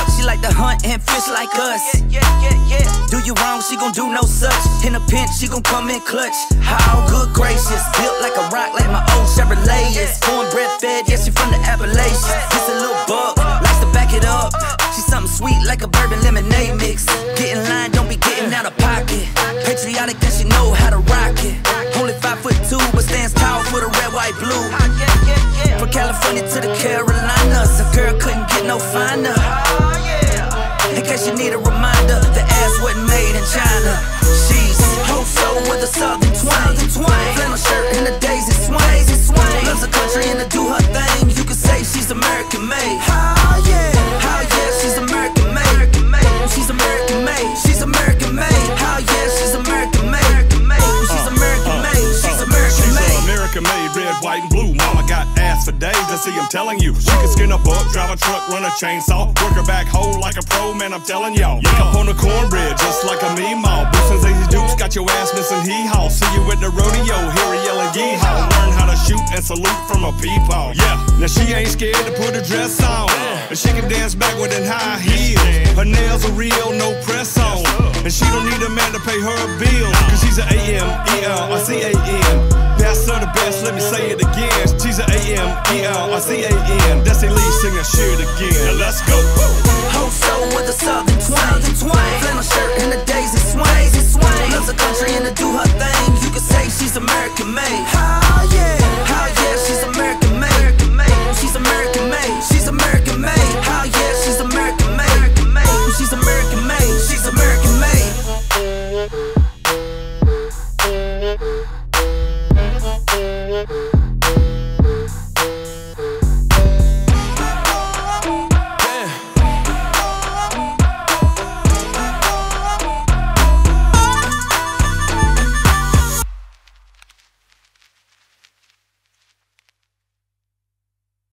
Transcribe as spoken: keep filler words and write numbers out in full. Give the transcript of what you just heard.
She like to hunt and fish like us. Yeah, yeah, yeah, yeah. Do you wrong, she gon' do no such. In a pinch, she gon' come in clutch. How good gracious, built like a rock, like my old Chevrolet is. Cornbread fed, yeah, she from the Appalachians. Just a little bug, likes to back it up. She's something sweet like a bourbon lemonade mix. Get in line, don't be getting out of pocket. Patriotic and she know how to rock it. Only five foot two, but stands tall for the red, white, blue. From California to the Carolinas, a girl couldn't get no finer. In case you need a reminder, the ass wasn't made in China. She's ho-so with a southern twang. Flannel shirt and a daisy swing. Loves the country and to do her thing. You could say she's American made. Oh yeah, oh yeah, she's American made. She's American made. She's American made. Oh yeah, she's American made. She's American made. She's American made. American made, red, white, and blue. Mama got ass for days. And see, I'm telling you, she can skin a buck, drive a truck, run a chainsaw, work her back hole like a pro, man. I'm telling y'all. Wake up on the cornbread just like a meemaw. Boots and Daisy Dukes got your ass missing hee-haw. See you at the rodeo, hear her yelling yee-haw. Learn how to shoot and salute from a peepaw. Yeah, now she ain't scared to put a dress on, and she can dance backward in high heels. Her nails are real, no press on, and she don't need a man to pay her bills, cause she's an A M E L R C A N. Best of the best, let me say it again. She's an A M E L R C A N. That's a Leigh singing, share it again. Now let's go.